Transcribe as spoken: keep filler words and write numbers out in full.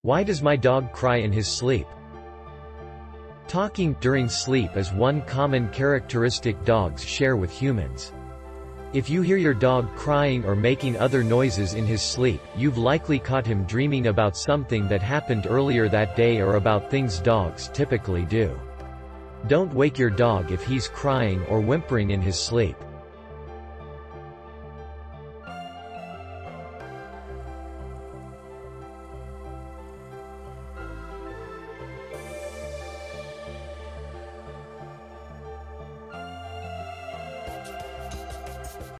Why does my dog cry in his sleep? Talking during sleep is one common characteristic dogs share with humans. If you hear your dog crying or making other noises in his sleep, you've likely caught him dreaming about something that happened earlier that day or about things dogs typically do. Don't wake your dog if he's crying or whimpering in his sleep.